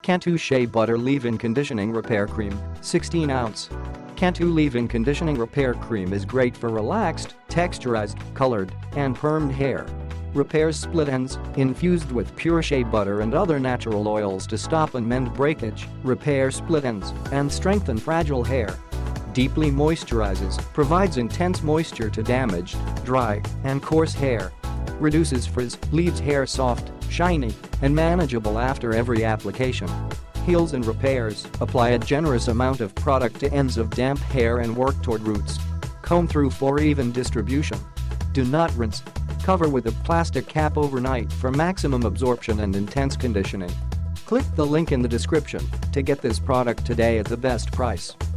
Cantu Shea Butter Leave-In Conditioning Repair Cream, 16 ounce. Cantu Leave-In Conditioning Repair Cream is great for relaxed, texturized, colored, and permed hair. Repairs split ends, infused with pure shea butter and other natural oils to stop and mend breakage, repair split ends, and strengthen fragile hair. Deeply moisturizes, provides intense moisture to damaged, dry, and coarse hair. Reduces frizz, leaves hair soft, shiny, and manageable after every application. Heals and repairs, apply a generous amount of product to ends of damp hair and work toward roots. Comb through for even distribution. Do not rinse. Cover with a plastic cap overnight for maximum absorption and intense conditioning. Click the link in the description to get this product today at the best price.